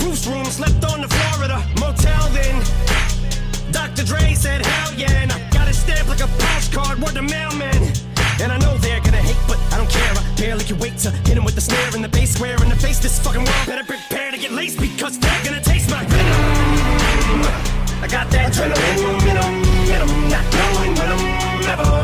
Bruce room, slept on the Florida motel then. Dr. Dre said hell yeah, and I got it stamped like a postcard, word to mailman. And I know they're gonna hate, but I don't care. I barely can wait to hit him with the snare and the bass square in the face. This fucking world better prepare to get laced, because they're gonna